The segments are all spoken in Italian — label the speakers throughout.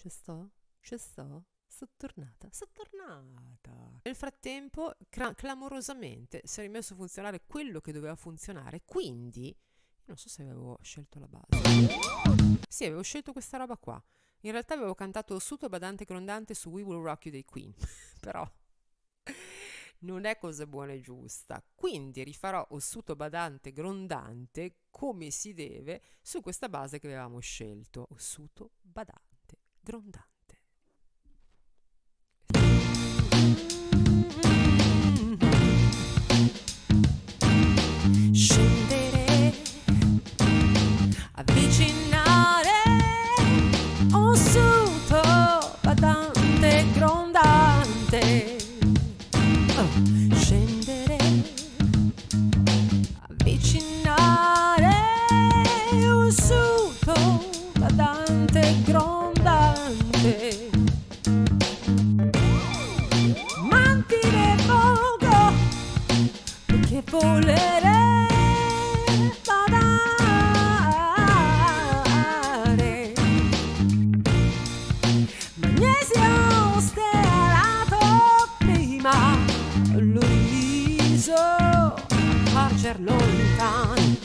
Speaker 1: Ci sto, sono tornata. Nel frattempo, clamorosamente, si è rimesso a funzionare quello che doveva funzionare, quindi, non so se avevo scelto la base. Sì, avevo scelto questa roba qua. In realtà avevo cantato Ossuto Badante Grondante su We Will Rock You dei Queen, però non è cosa buona e giusta. Quindi rifarò Ossuto Badante Grondante come si deve su questa base che avevamo scelto. Ossuto Badante Grondante. Scendere, avvicinare, ossuto badante grondante. Scendere, avvicinare, ossuto badante grondante. Mantire poco perché volere badare. Magnesio stearato prima, l'uliso accorger lontano.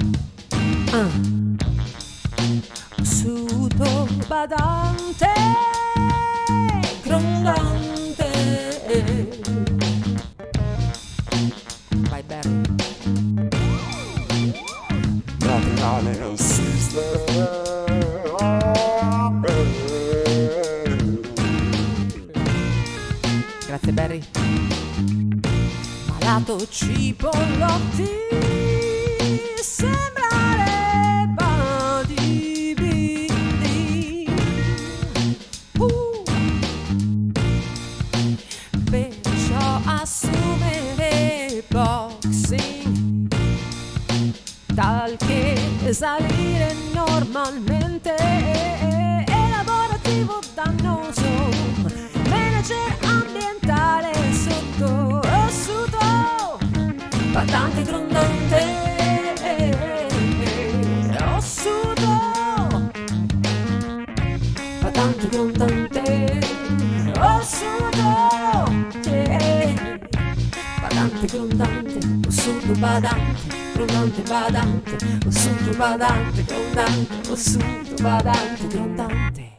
Speaker 1: Ossuto badante grondante. Vai Barry. Grazie Barry. Malato Cipollotti, sembrare bodybuilding. Perciò assumere boxing, tal che salire normalmente. Elaborativo dannoso, manager ambientale sotto ossuto badante grondante. Ossuto badante grondante. Ossuto badante grondante. Ossuto badante grondante badante. Ossuto badante grondante. Ossuto badante grondante.